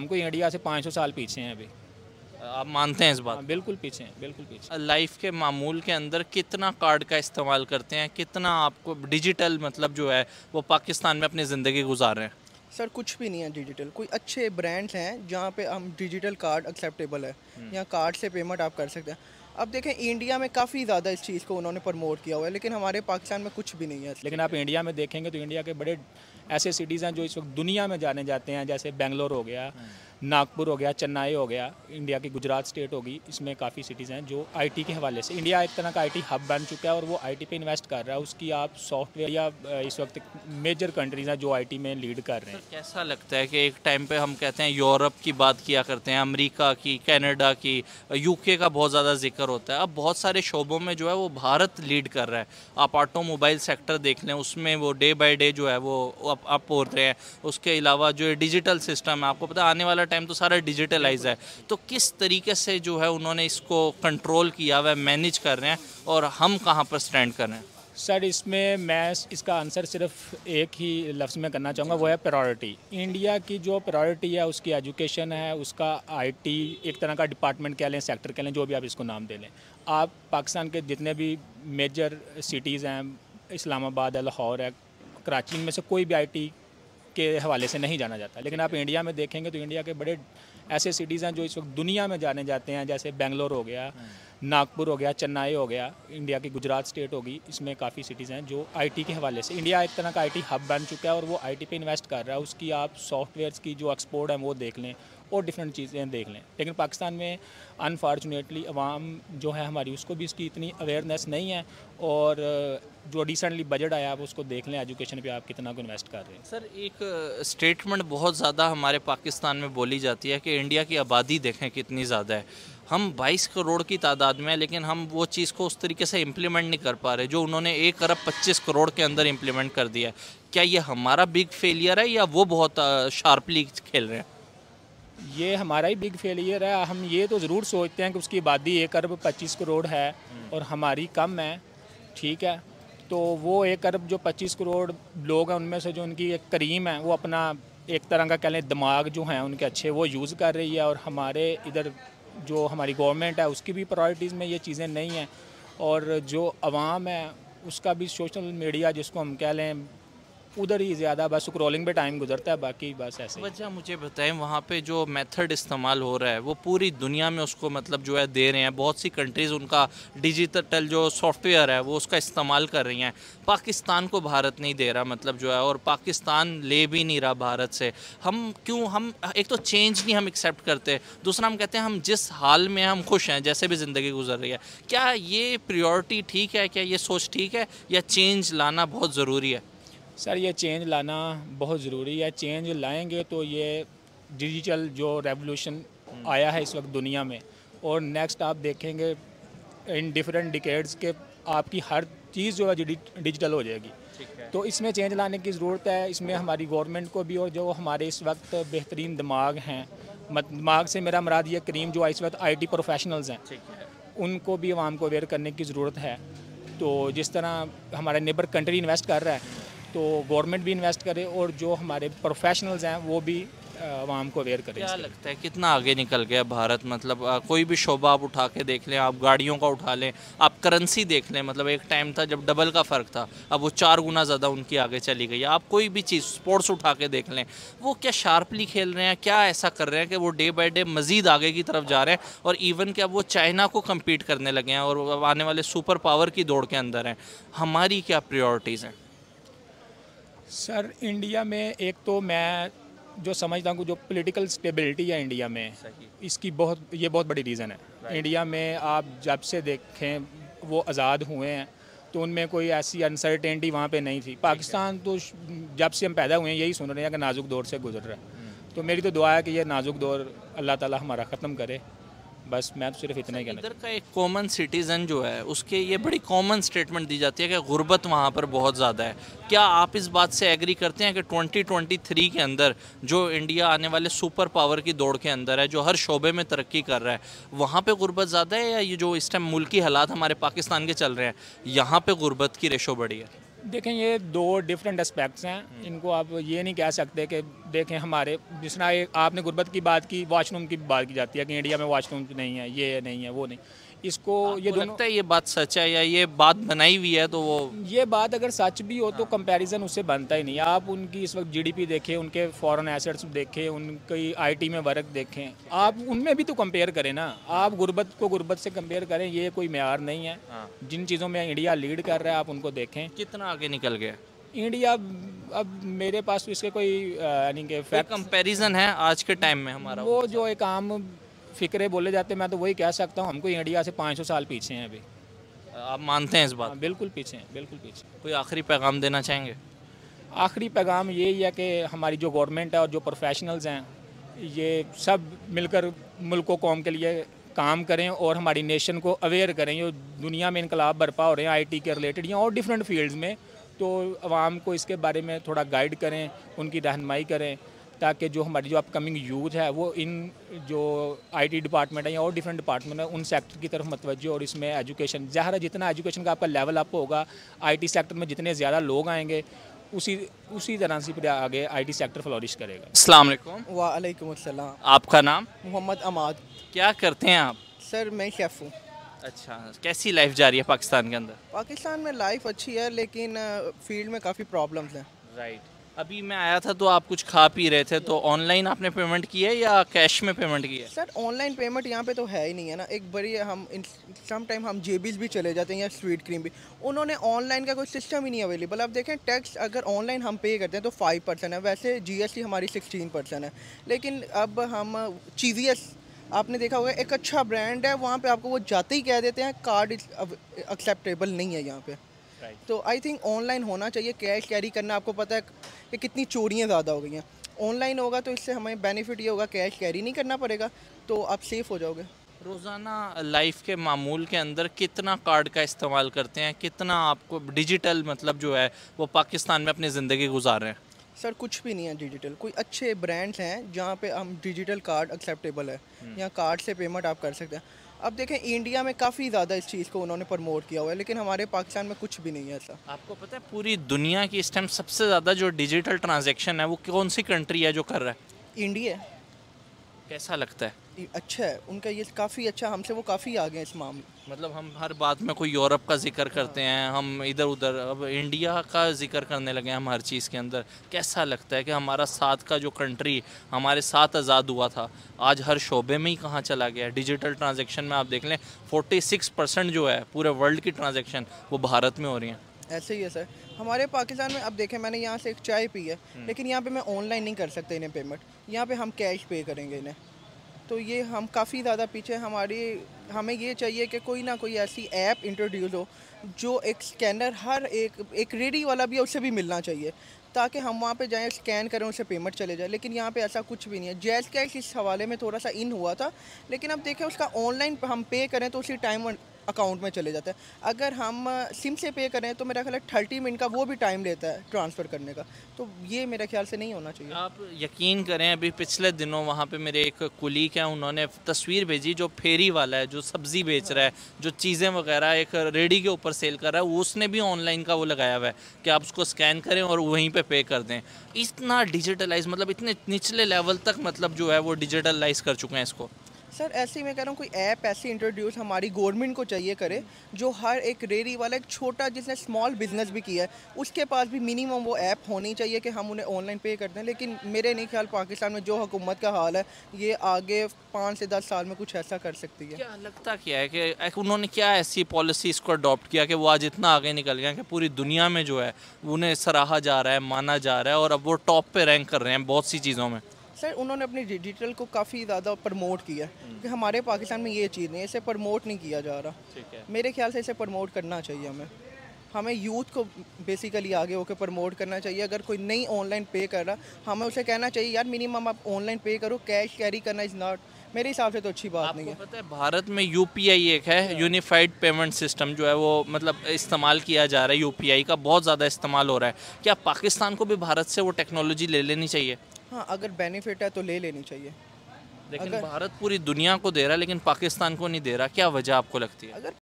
हमको इंडिया से 500 साल पीछे हैं अभी। आप मानते हैं इस बात? हाँ, बिल्कुल पीछे हैं, बिल्कुल पीछे। लाइफ के मामूल के अंदर कितना कार्ड का इस्तेमाल करते हैं, कितना आपको डिजिटल मतलब जो है वो पाकिस्तान में अपनी ज़िंदगी गुजार रहे हैं? सर कुछ भी नहीं है डिजिटल। कोई अच्छे ब्रांड्स हैं जहाँ पे हम डिजिटल कार्ड एक्सेप्टेबल है, यहाँ कार्ड से पेमेंट आप कर सकते हैं। अब देखें इंडिया में काफ़ी ज़्यादा इस चीज़ को उन्होंने प्रमोट किया हुआ है, लेकिन हमारे पाकिस्तान में कुछ भी नहीं है। लेकिन आप इंडिया में देखेंगे तो इंडिया के बड़े ऐसे सिटीज़ हैं जो इस वक्त दुनिया में जाने जाते हैं, जैसे बेंगलोर हो गया, नागपुर हो गया, चेन्नई हो गया, इंडिया की गुजरात स्टेट होगी। इसमें काफ़ी सिटीज़ हैं जो आईटी के हवाले से, इंडिया एक तरह का आईटी हब बन चुका है और वो आईटी पे इन्वेस्ट कर रहा है। उसकी आप सॉफ्टवेयर या इस वक्त मेजर कंट्रीज़ हैं जो आईटी में लीड कर रहे हैं। कैसा लगता है कि एक टाइम पे हम कहते हैं यूरोप की बात किया करते हैं, अमेरिका की, कनाडा की, यूके का बहुत ज़्यादा जिक्र होता है। अब बहुत सारे शोबों में जो है वो भारत लीड कर रहा है। आप ऑटोमोबाइल सेक्टर देख लें, उसमें वो डे बाय डे जो है वो अप हो रहे हैं। उसके अलावा जो डिजिटल सिस्टम है, आपको पता है आने वाला टाइम तो सारा डिजिटलाइज है। तो किस तरीके से जो है उन्होंने इसको कंट्रोल किया हुआ है, मैनेज कर रहे हैं, और हम कहाँ पर स्टैंड कर रहे हैं? सर इसमें मैं इसका आंसर सिर्फ एक ही लफ्ज़ में करना चाहूँगा, वो है प्रायोरिटी। इंडिया की जो प्रायोरिटी है उसकी एजुकेशन है, उसका आईटी एक तरह का डिपार्टमेंट कह लें, सेक्टर कह लें, जो भी आप इसको नाम दे लें। आप पाकिस्तान के जितने भी मेजर सिटीज़ हैं, इस्लामाबाद है, लाहौर है, कराची, में से कोई भी आईटी के हवाले से नहीं जाना जाता। लेकिन आप इंडिया में देखेंगे तो इंडिया के बड़े ऐसे सिटीज़ हैं जो इस वक्त दुनिया में जाने जाते हैं, जैसे बेंगलोर हो गया, नागपुर हो गया, चेन्नई हो गया, इंडिया की गुजरात स्टेट होगी। इसमें काफ़ी सिटीज़ हैं जो आईटी के हवाले से, इंडिया एक तरह का आईटी हब बन चुका है और वो आईटी पे इन्वेस्ट कर रहा है। उसकी आप सॉफ्टवेयर्स की जो एक्सपोर्ट है वो देख लें और डिफरेंट चीज़ें देख लें। लेकिन पाकिस्तान में अनफॉर्चुनेटली अवाम जो है हमारी, उसको भी इसकी इतनी अवेयरनेस नहीं है। और जो रिसेंटली बजट आया आप उसको देख लें, एजुकेशन पे आप कितना को इन्वेस्ट कर रहे हैं। सर एक स्टेटमेंट बहुत ज़्यादा हमारे पाकिस्तान में बोली जाती है कि इंडिया की आबादी देखें कितनी ज़्यादा है। हम 22 करोड़ की तादाद में हैं, लेकिन हम वो चीज़ को उस तरीके से इम्प्लीमेंट नहीं कर पा रहे जो उन्होंने 1 अरब 25 करोड़ के अंदर इम्प्लीमेंट कर दिया है। क्या ये हमारा बिग फेलियर है या वो बहुत शार्पली खेल रहे हैं? ये हमारा ही बिग फेलियर है। हम ये तो ज़रूर सोचते हैं कि उसकी आबादी 1 अरब 25 करोड़ है और हमारी कम है, ठीक है। तो वो 1 अरब जो 25 करोड़ लोग हैं उनमें से जो उनकी एक करीम है वो अपना एक तरह का कह लें दिमाग जो हैं उनके अच्छे वो यूज़ कर रही है। और हमारे इधर जो हमारी गवर्नमेंट है उसकी भी प्रायोरिटीज़ में ये चीज़ें नहीं हैं। और जो अवाम है उसका भी सोशल मीडिया जिसको हम कह लें उधर ही ज़्यादा बस स्क्रॉलिंग पे टाइम गुजरता है, बाकी बस ऐसे ही। वजह मुझे बताएं, वहाँ पे जो मेथड इस्तेमाल हो रहा है वो पूरी दुनिया में उसको मतलब जो है दे रहे हैं। बहुत सी कंट्रीज़ उनका डिजिटल जो सॉफ्टवेयर है वो उसका इस्तेमाल कर रही हैं। पाकिस्तान को भारत नहीं दे रहा मतलब जो है, और पाकिस्तान ले भी नहीं रहा भारत से। हम क्यों, हम एक तो चेंज नहीं हम एक्सेप्ट करते, दूसरा हम कहते हैं हम जिस हाल में हम खुश हैं, जैसे भी ज़िंदगी गुजर रही है। क्या ये प्रायोरिटी ठीक है? क्या ये सोच ठीक है, या चेंज लाना बहुत ज़रूरी है? सर ये चेंज लाना बहुत ज़रूरी है। चेंज लाएंगे तो ये डिजिटल जो रेवोल्यूशन आया है इस वक्त दुनिया में, और नेक्स्ट आप देखेंगे इन डिफरेंट डिकेड्स के आपकी हर चीज़ जो है डिजिटल हो जाएगी। तो इसमें चेंज लाने की ज़रूरत है। इसमें हमारी गवर्नमेंट को भी और जो हमारे इस वक्त बेहतरीन दिमाग हैं, दिमाग से मेरा मुराद ये करीम जो इस वक्त आईटी प्रोफेशनल्स हैं, उनको भी आवाम को अवेयर करने की ज़रूरत है। तो जिस तरह हमारा नेबर कंट्री इन्वेस्ट कर रहा है तो गवर्नमेंट भी इन्वेस्ट करे और जो हमारे प्रोफेशनल्स हैं वो भी आवाम को अवेयर करें। क्या लगता है कितना आगे निकल गया भारत? मतलब कोई भी शोबा आप उठा के देख लें, आप गाड़ियों का उठा लें, आप करेंसी देख लें। मतलब एक टाइम था जब डबल का फ़र्क था, अब वो 4 गुना ज़्यादा उनकी आगे चली गई है। आप कोई भी चीज़ स्पोर्ट्स उठा के देख लें, वो क्या शार्पली खेल रहे हैं, क्या ऐसा कर रहे हैं कि वो डे बाय डे मज़ीद आगे की तरफ जा रहे हैं, और इवन क्या वो चाइना को कम्पीट करने लगे हैं और आने वाले सुपर पावर की दौड़ के अंदर हैं। हमारी क्या प्रायोरिटीज़ हैं? सर इंडिया में एक तो मैं जो समझता हूँ जो पॉलिटिकल स्टेबिलिटी है इंडिया में, इसकी बहुत बड़ी रीज़न है। इंडिया में आप जब से देखें वो आज़ाद हुए हैं तो उनमें कोई ऐसी अनसर्टेनिटी वहाँ पे नहीं थी। पाकिस्तान तो जब से हम पैदा हुए हैं यही सुन रहे हैं कि नाजुक दौर से गुजर रहा है। तो मेरी तो दुआ है कि ये नाजुक दौर अल्लाह ताला हमारा ख़त्म करे। बस मैं तो सिर्फ इतना ही कहना। इधर का एक कॉमन सिटीज़न जो है उसके ये बड़ी कॉमन स्टेटमेंट दी जाती है कि गुर्बत वहाँ पर बहुत ज़्यादा है। क्या आप इस बात से एग्री करते हैं कि 2023 के अंदर जो इंडिया आने वाले सुपर पावर की दौड़ के अंदर है, जो हर शोबे में तरक्की कर रहा है, वहाँ पे गुर्बत ज़्यादा है, या ये जो इस टाइम मुल्की हालात हमारे पाकिस्तान के चल रहे हैं यहाँ पे गुर्बत की रेशो बढ़ी है? देखें, ये दो डिफरेंट एस्पेक्ट्स हैं। इनको आप ये नहीं कह सकते कि देखें हमारे जिस तरह आपने गुर्बत की बात की, वॉशरूम की बात की जाती है कि इंडिया में वॉशरूम नहीं है, ये नहीं है, वो नहीं। इसको ये आपको दोनों लगता है ये बात सच है या ये बात बनाई हुई है? तो वो ये बात अगर सच भी हो तो कंपैरिजन उससे बनता ही नहीं। आप उनकी इस वक्त जीडीपी देखें, उनके फॉरेन एसेट्स देखें, उनकी आईटी में वर्क देखें, आप उनमें भी तो कंपेयर करें ना। आप गुर्बत को गुर्बत से कंपेयर करें, ये कोई मेयार नहीं है। जिन चीज़ों में इंडिया लीड कर रहा है आप उनको देखें। कितना आगे निकल गया? इंडिया अब मेरे पास तो इसके कोई यानी कि फैक्ट कंपैरिजन है आज के टाइम में हमारा? वो जो एक आम फिक्रे बोले जाते हैं, मैं तो वही कह सकता हूँ हमको इंडिया से 500 साल पीछे हैं अभी। आप मानते हैं इस बात? हाँ, बिल्कुल पीछे हैं, बिल्कुल पीछे। कोई आखिरी पैगाम देना चाहेंगे? आखिरी पैगाम यही है कि हमारी जो गवर्नमेंट है और जो प्रोफेशनल्स हैं, ये सब मिलकर मुल्क को कौम के लिए काम करें और हमारी नेशन को अवेयर करें। ये दुनिया में इनकलाब बरपा हो रहे हैं आईटी के रिलेटेड या और डिफरेंट फील्ड्स में, तो आवाम को इसके बारे में थोड़ा गाइड करें, उनकी रहनुमाई करें, ताकि जो हमारी जो अपकमिंग यूथ है वो इन जो आईटी डिपार्टमेंट है या और डिफरेंट डिपार्टमेंट है उन सेक्टर की तरफ मतवज्जो। और इसमें एजुकेशन ज़ाहिर है, जितना एजुकेशन का आपका लेवल अप होगा, आईटी सेक्टर में जितने ज़्यादा लोग आएंगे उसी तरह से फिर आगे आईटी सेक्टर फ्लोरिश करेगा। अस्सलाम वालेकुम। वालेकुम अस्सलाम। आपका नाम? मोहम्मद अमाद। क्या करते हैं आप? सर मैं शेफ़ हूँ। अच्छा, कैसी लाइफ जा रही है पाकिस्तान के अंदर? पाकिस्तान में लाइफ अच्छी है लेकिन फील्ड में काफ़ी प्रॉब्लम्स हैं। राइट। अभी मैं आया था तो आप कुछ खा पी रहे थे, तो ऑनलाइन आपने पेमेंट की है या कैश में पेमेंट की है? सर ऑनलाइन पेमेंट यहाँ पे तो है ही नहीं है ना। एक बड़ी हम सम टाइम हम जेबीज भी चले जाते हैं या स्वीट क्रीम भी, उन्होंने ऑनलाइन का कोई सिस्टम ही नहीं अवेलेबल। अब देखें टैक्स अगर ऑनलाइन हम पे करते हैं तो 5% है, वैसे जीएसटी हमारी 16% है। लेकिन अब हम चीज़ियस आपने देखा होगा, एक अच्छा ब्रांड है, वहाँ पे आपको वो जाते ही कह देते हैं कार्ड एक्सेप्टेबल नहीं है यहाँ पे। तो आई थिंक ऑनलाइन होना चाहिए। कैश कैरी करना, आपको पता है कि कितनी चोरियाँ ज़्यादा हो गई हैं। ऑनलाइन होगा तो इससे हमें बेनिफिट ये होगा, कैश कैरी नहीं करना पड़ेगा, तो आप सेफ़ हो जाओगे। रोज़ाना लाइफ के मामूल के अंदर कितना कार्ड का इस्तेमाल करते हैं? कितना आपको डिजिटल मतलब जो है वो पाकिस्तान में अपनी ज़िंदगी गुजार रहे हैं? सर कुछ भी नहीं है डिजिटल। कोई अच्छे ब्रांड्स हैं जहाँ पे हम डिजिटल कार्ड एक्सेप्टेबल है, या कार्ड से पेमेंट आप कर सकते हैं। अब देखें इंडिया में काफ़ी ज़्यादा इस चीज़ को उन्होंने प्रमोट किया हुआ है, लेकिन हमारे पाकिस्तान में कुछ भी नहीं है ऐसा। आपको पता है पूरी दुनिया की इस टाइम सबसे ज़्यादा जो डिजिटल ट्रांजैक्शन है वो कौन सी कंट्री है जो कर रहा है? इंडिया कैसा लगता है? अच्छा है उनका, ये काफ़ी अच्छा, हमसे वो काफ़ी आगे हैं इस मामले। मतलब हम हर बात में कोई यूरोप का जिक्र करते हैं, हम इधर उधर, अब इंडिया का जिक्र करने लगे हैं हम हर चीज़ के अंदर। कैसा लगता है कि हमारा साथ का जो कंट्री हमारे साथ आज़ाद हुआ था, आज हर शोबे में ही कहाँ चला गया है? डिजिटल ट्रांजैक्शन में आप देख लें 46% जो है पूरे वर्ल्ड की ट्रांजैक्शन वो भारत में हो रही हैं। ऐसे ही है सर हमारे पाकिस्तान में। अब देखें मैंने यहाँ से एक चाय पी है, लेकिन यहाँ पे मैं ऑनलाइन नहीं कर सकता इन्हें पेमेंट, यहाँ पे हम कैश पे करेंगे इन्हें। तो ये हम काफ़ी ज़्यादा पीछे हमें ये चाहिए कि कोई ना कोई ऐसी ऐप इंट्रोड्यूस हो जो एक स्कैनर हर एक रेडी वाला भी है उससे भी मिलना चाहिए, ताकि हम वहाँ पे जाएं, स्कैन करें, उससे पेमेंट चले जाए। लेकिन यहाँ पे ऐसा कुछ भी नहीं है। जैज़ कैश इस हवाले में थोड़ा सा इन हुआ था, लेकिन अब देखें उसका ऑनलाइन हम पे करें तो उसी टाइम अकाउंट में चले जाता है। अगर हम सिम से पे करें तो मेरा ख्याल है 30 मिनट का वो भी टाइम लेता है ट्रांसफ़र करने का। तो ये मेरे ख्याल से नहीं होना चाहिए। आप यकीन करें, अभी पिछले दिनों वहाँ पे मेरे एक कुलीग हैं, उन्होंने तस्वीर भेजी, जो फेरी वाला है, जो सब्ज़ी बेच रहा है, जो चीज़ें वगैरह एक रेडी के ऊपर सेल कर रहा है, उसने भी ऑनलाइन का वो लगाया हुआ है कि आप उसको स्कैन करें और वहीं पे कर दें। इतना डिजिटलाइज, मतलब इतने निचले लेवल तक मतलब जो है वो डिजिटलाइज कर चुके हैं इसको। सर ऐसे ही मैं कह रहा हूँ कोई ऐप ऐसी इंट्रोड्यूस हमारी गवर्नमेंट को चाहिए करे, जो हर एक रेडी वाला, एक छोटा जिसने स्मॉल बिजनेस भी किया है, उसके पास भी मिनिमम वो ऐप होनी चाहिए कि हम उन्हें ऑनलाइन पे करते हैं। लेकिन मेरे नहीं ख्याल पाकिस्तान में जो हुकूमत का हाल है, ये आगे 5 से 10 साल में कुछ ऐसा कर सकती है। क्या लगता क्या है कि उन्होंने क्या ऐसी पॉलिसी इसको अडॉप्ट किया कि वो आज इतना आगे निकल गया कि पूरी दुनिया में जो है उन्हें सराहा जा रहा है, माना जा रहा है, और अब वो टॉप पे रैंक कर रहे हैं बहुत सी चीज़ों में? सर उन्होंने अपनी डिजिटल को काफ़ी ज़्यादा प्रमोट किया कि हमारे पाकिस्तान में ये चीज़ नहीं है, इसे प्रमोट नहीं किया जा रहा। ठीक है। मेरे ख्याल से इसे प्रमोट करना चाहिए। हमें यूथ को बेसिकली आगे होकर प्रमोट करना चाहिए। अगर कोई नहीं ऑनलाइन पे कर रहा, हमें उसे कहना चाहिए यार मिनिमम आप ऑनलाइन पे करो, कैश कैरी करना इज़ नॉट, मेरे हिसाब से तो अच्छी बात नहीं है। पता है भारत में यूपीआई एक है, यूनिफाइड पेमेंट सिस्टम जो है वो मतलब इस्तेमाल किया जा रहा है, यूपीआई का बहुत ज़्यादा इस्तेमाल हो रहा है। क्या पाकिस्तान को भी भारत से वो टेक्नोलॉजी ले लेनी चाहिए? हाँ अगर बेनिफिट है तो ले लेनी चाहिए। लेकिन भारत पूरी दुनिया को दे रहा है लेकिन पाकिस्तान को नहीं दे रहा, क्या वजह आपको लगती है? अगर